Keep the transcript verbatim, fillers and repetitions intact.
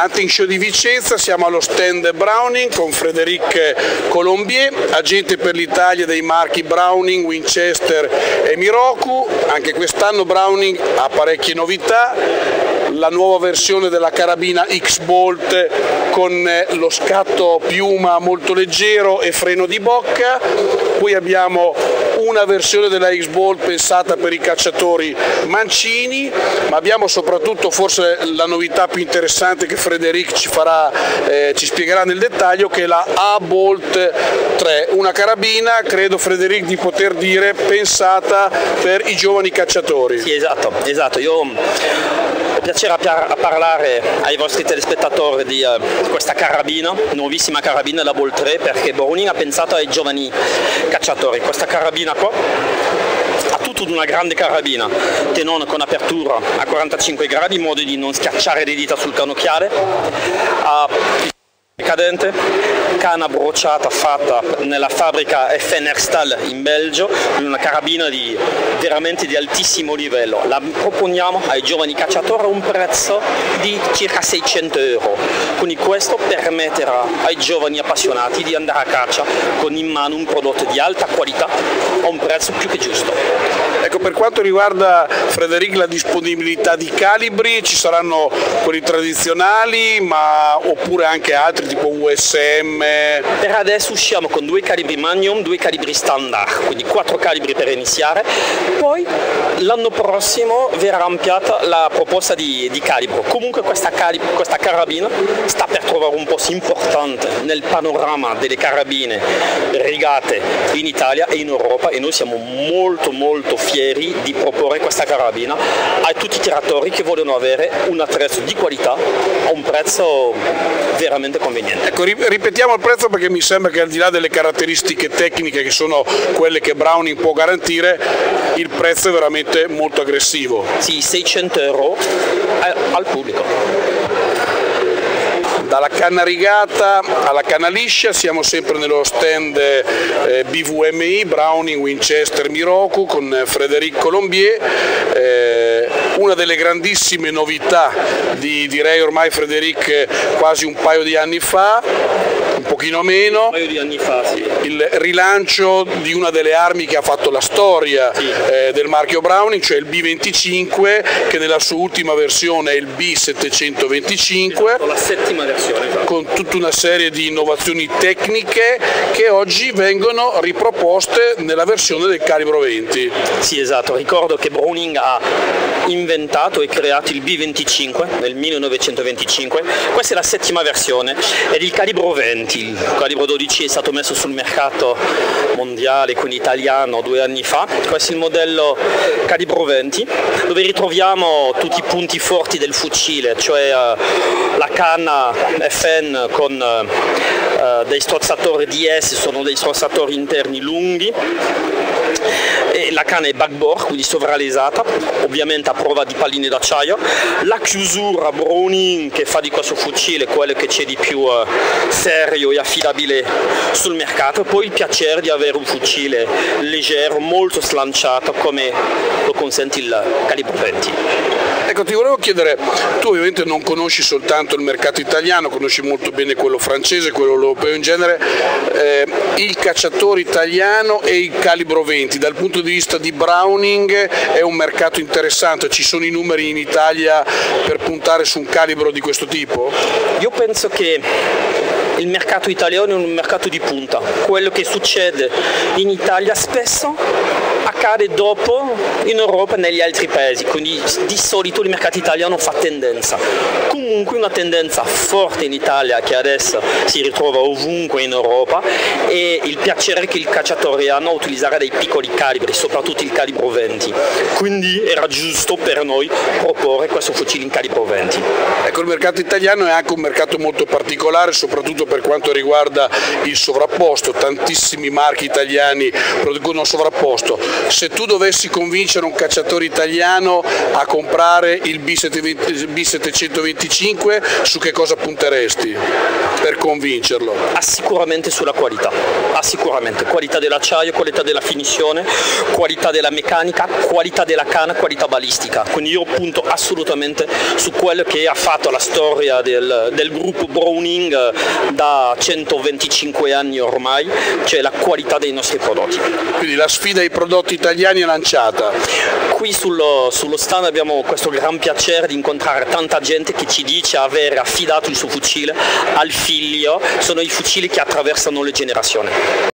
Hunting Show di Vicenza, siamo allo stand Browning con Frédéric Colombier, agente per l'Italia dei marchi Browning, Winchester e Miroku. Anche quest'anno Browning ha parecchie novità, la nuova versione della carabina X-Bolt con lo scatto piuma molto leggero e freno di bocca, poi abbiamo una versione della X-Bolt pensata per i cacciatori mancini, ma abbiamo soprattutto forse la novità più interessante che Frédéric ci farà, eh, ci spiegherà nel dettaglio, che è la A-Bolt tre, una carabina, credo Frédéric di poter dire, pensata per i giovani cacciatori. Sì, esatto, esatto. Io ho piacere a parlare ai vostri telespettatori di uh, questa carabina, nuovissima carabina, la Bolt tre, perché Browning ha pensato ai giovani cacciatori. Questa carabina qua ha tutto di una grande carabina, tenone con apertura a quarantacinque gradi in modo di non schiacciare le dita sul cannocchiale, ha cadente, canna bruciata fatta nella fabbrica Fenerstal in Belgio, una carabina di veramente di altissimo livello. La proponiamo ai giovani cacciatori a un prezzo di circa seicento euro, quindi questo permetterà ai giovani appassionati di andare a caccia con in mano un prodotto di alta qualità a un prezzo più che giusto. Ecco, per quanto riguarda Frédéric la disponibilità di calibri, ci saranno quelli tradizionali ma oppure anche altri tipo U S M? Per adesso usciamo con due calibri Magnum, due calibri standard, quindi quattro calibri per iniziare, poi l'anno prossimo verrà ampliata la proposta di, di calibro. Comunque questa, calib- questa carabina sta per trovare un posto importante nel panorama delle carabine rigate in Italia e in Europa, e noi siamo molto molto fieri di proporre questa carabina a tutti i tiratori che vogliono avere un attrezzo di qualità a un prezzo veramente conveniente. Ecco, ripetiamo il prezzo perché mi sembra che al di là delle caratteristiche tecniche che sono quelle che Browning può garantire, il prezzo è veramente molto aggressivo. Sì, seicento euro al pubblico. Dalla canna rigata alla canna liscia siamo sempre nello stand eh, B V M I, Browning, Winchester, Miroku con Frédéric Colombier. Eh, una delle grandissime novità di, direi ormai Frédéric quasi un paio di anni fa, un pochino meno, un paio di anni fa, sì. Il rilancio di una delle armi che ha fatto la storia, sì, eh, del marchio Browning, cioè il B venticinque, che nella sua ultima versione è il B settecentoventicinque, esatto, la settima versione, esatto, con tutta una serie di innovazioni tecniche che oggi vengono riproposte nella versione del calibro venti. Sì, esatto, ricordo che Browning ha inventato e creato il B venticinque nel millenovecentoventicinque, questa è la settima versione ed il calibro venti, il calibro dodici è stato messo sul mercato mondiale, quindi italiano, due anni fa. Questo è il modello calibro venti, dove ritroviamo tutti i punti forti del fucile, cioè uh, la canna F N con uh, dei strozzatori D S, sono dei strozzatori interni lunghi, e la canna è backbore, quindi sovralesata, ovviamente a prova di palline d'acciaio. La chiusura Browning che fa di questo fucile quello che c'è di più uh, serio e affidabile sul mercato, e poi il piacere di avere un fucile leggero, molto slanciato come lo consente il calibro venti. Ecco, ti volevo chiedere, tu ovviamente non conosci soltanto il mercato italiano, conosci molto bene quello francese, quello europeo in genere, eh, il cacciatore italiano e il calibro venti, dal punto di vista di Browning è un mercato interessante, ci sono i numeri in Italia per puntare su un calibro di questo tipo? Io penso che il mercato italiano è un mercato di punta, quello che succede in Italia spesso accade dopo in Europa e negli altri paesi, quindi di solito il mercato italiano fa tendenza. Comunque una tendenza forte in Italia che adesso si ritrova ovunque in Europa è il piacere che il cacciatore ha a utilizzare dei piccoli calibri, soprattutto il calibro venti, quindi era giusto per noi proporre questo fucile in calibro venti. Ecco, il mercato italiano è anche un mercato molto particolare, soprattutto per quanto riguarda il sovrapposto, tantissimi marchi italiani producono sovrapposto. Se tu dovessi convincere un cacciatore italiano a comprare il B settecentoventicinque, su che cosa punteresti per convincerlo? Ah, sicuramente sulla qualità, ah, sicuramente qualità dell'acciaio, qualità della finizione, qualità della meccanica, qualità della canna, qualità balistica. Quindi io punto assolutamente su quello che ha fatto la storia del, del gruppo Browning da centoventicinque anni ormai, cioè la qualità dei nostri prodotti. Quindi la sfida ai prodotti italiani è lanciata. Qui sullo, sullo stand abbiamo questo gran piacere di incontrare tanta gente che ci dice aver affidato il suo fucile al figlio, sono i fucili che attraversano le generazioni.